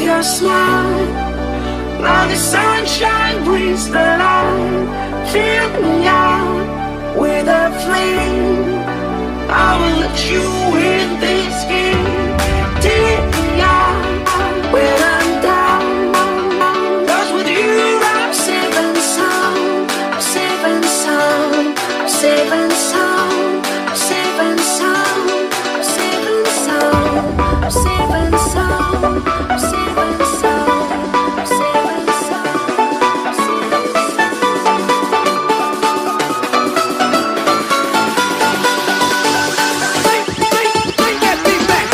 your smile. Now the sunshine brings the light. Fill me out with a flame. I will let you in this game. Take me out when I'm down. 'Cause with you I'm safe and sound. I'm safe and sound. I'm safe and sound. I'm safe and sound. I'm safe and sound. I'm safe and sound. I'm safe and sound. I'm safe and sound. I'm safe and Bring that beat back.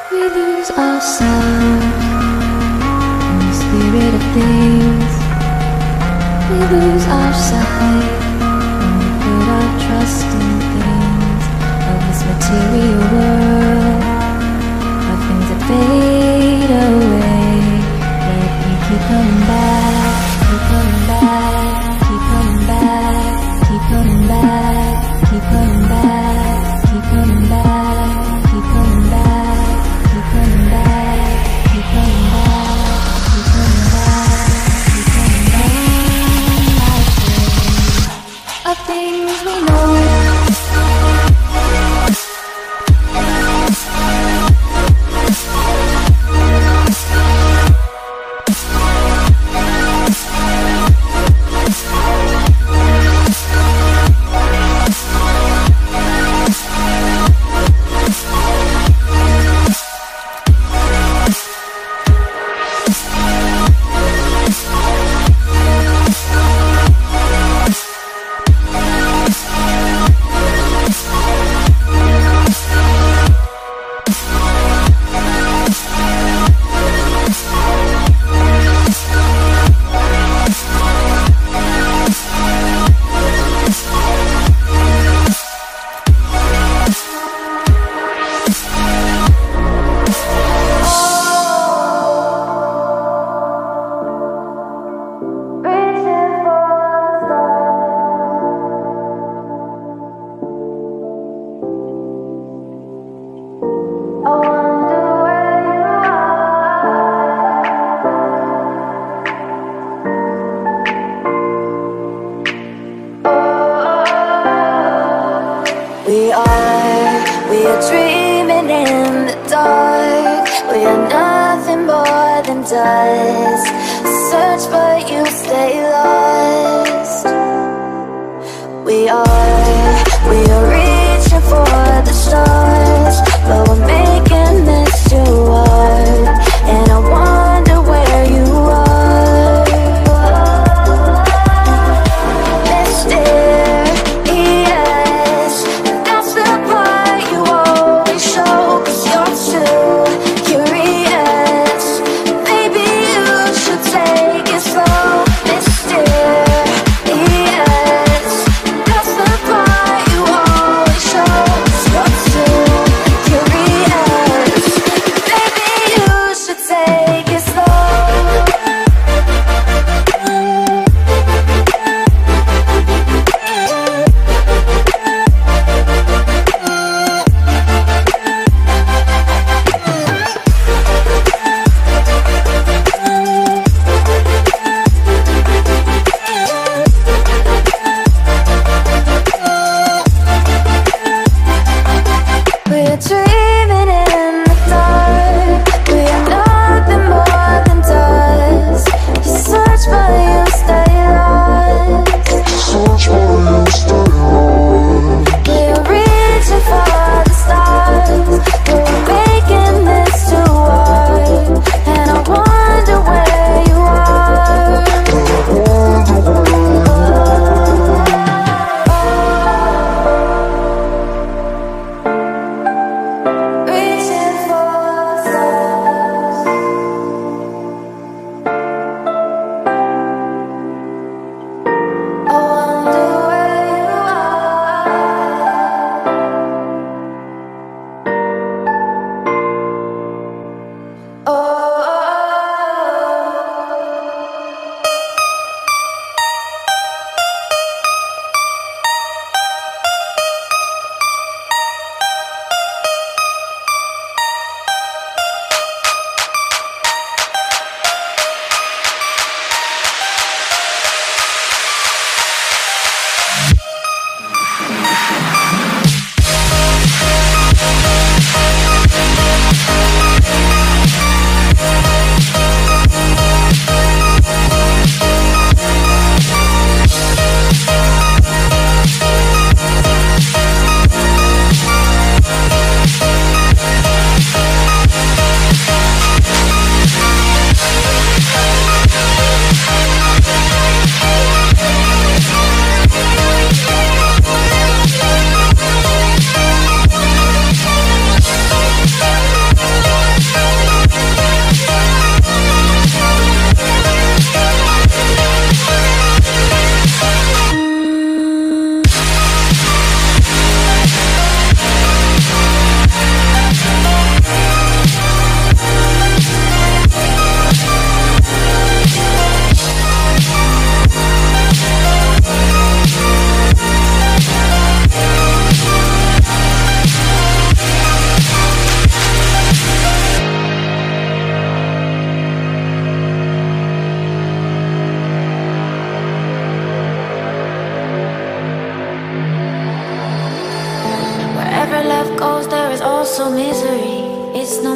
We lose ourselves in the spirit of things. We lose our sight when we put our trust in things of this material world, of things that fade away. Let me keep coming back, keep coming back, keep coming back, keep coming back, keep coming back, keep coming back, keep coming back, keep coming back, keep coming back, keep coming back, keep coming back. Of things we know. We are dreaming in the dark. We are nothing more than dust. Search but you stay lost. We are reaching for the stars, but we're making this too hard. And I wonder where you are, mysterious. That's the part you always show, 'cause you're too curious. Maybe you should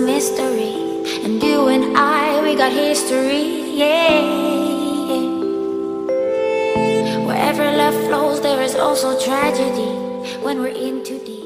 mystery, and you and I, we got history, yeah. Wherever love flows, there is also tragedy when we're in too deep.